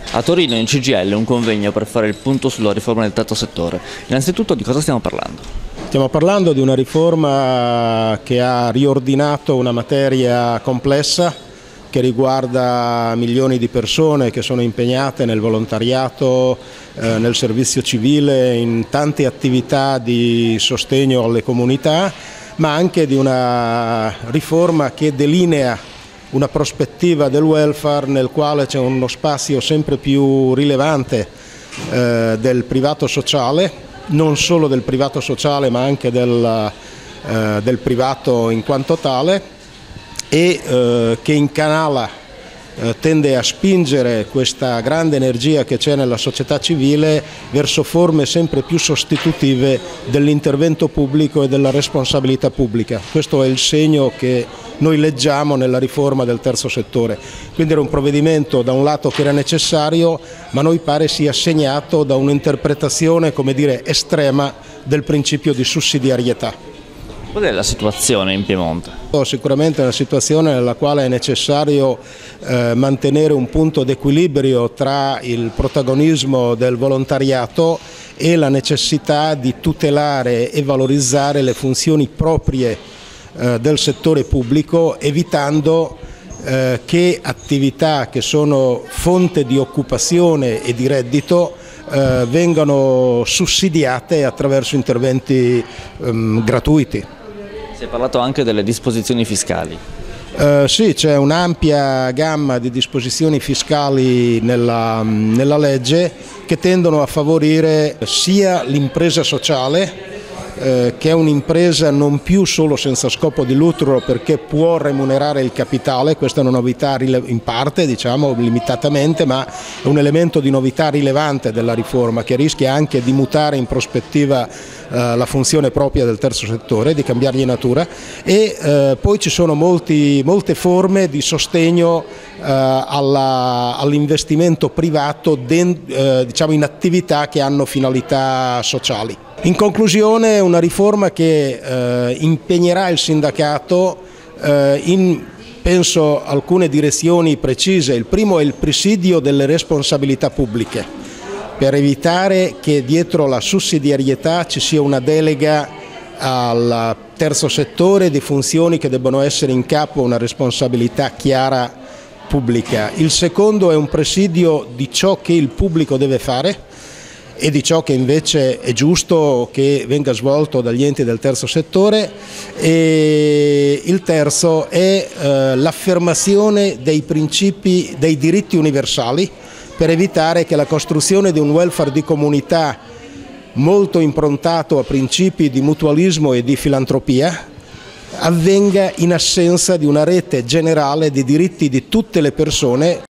A Torino in CGIL un convegno per fare il punto sulla riforma del terzo settore. Innanzitutto di cosa stiamo parlando? Stiamo parlando di una riforma che ha riordinato una materia complessa che riguarda milioni di persone che sono impegnate nel volontariato, nel servizio civile, in tante attività di sostegno alle comunità, ma anche di una riforma che delinea una prospettiva del welfare nel quale c'è uno spazio sempre più rilevante del privato sociale, non solo del privato sociale ma anche del privato in quanto tale, e che incanala, tende a spingere questa grande energia che c'è nella società civile verso forme sempre più sostitutive dell'intervento pubblico e della responsabilità pubblica. Questo è il segno che noi leggiamo nella riforma del terzo settore. Quindi era un provvedimento da un lato che era necessario, ma a noi pare sia segnato da un'interpretazione, come dire, estrema del principio di sussidiarietà. Qual è la situazione in Piemonte? Sicuramente è una situazione nella quale è necessario mantenere un punto d'equilibrio tra il protagonismo del volontariato e la necessità di tutelare e valorizzare le funzioni proprie del settore pubblico, evitando che attività che sono fonte di occupazione e di reddito vengano sussidiate attraverso interventi gratuiti. Si è parlato anche delle disposizioni fiscali. Sì, c'è un'ampia gamma di disposizioni fiscali nella legge che tendono a favorire sia l'impresa sociale, che è un'impresa non più solo senza scopo di lucro perché può remunerare il capitale. Questa è una novità in parte, diciamo limitatamente, ma è un elemento di novità rilevante della riforma che rischia anche di mutare in prospettiva la funzione propria del terzo settore, di cambiargli natura, e poi ci sono molte forme di sostegno all'investimento privato diciamo in attività che hanno finalità sociali. In conclusione, una riforma che impegnerà il sindacato in, penso, alcune direzioni precise. Il primo è il presidio delle responsabilità pubbliche, per evitare che dietro la sussidiarietà ci sia una delega al terzo settore di funzioni che debbono essere in capo a una responsabilità chiara pubblica. Il secondo è un presidio di ciò che il pubblico deve fare e di ciò che invece è giusto che venga svolto dagli enti del terzo settore, e il terzo è l'affermazione dei principi dei diritti universali, per evitare che la costruzione di un welfare di comunità molto improntato a principi di mutualismo e di filantropia avvenga in assenza di una rete generale di diritti di tutte le persone.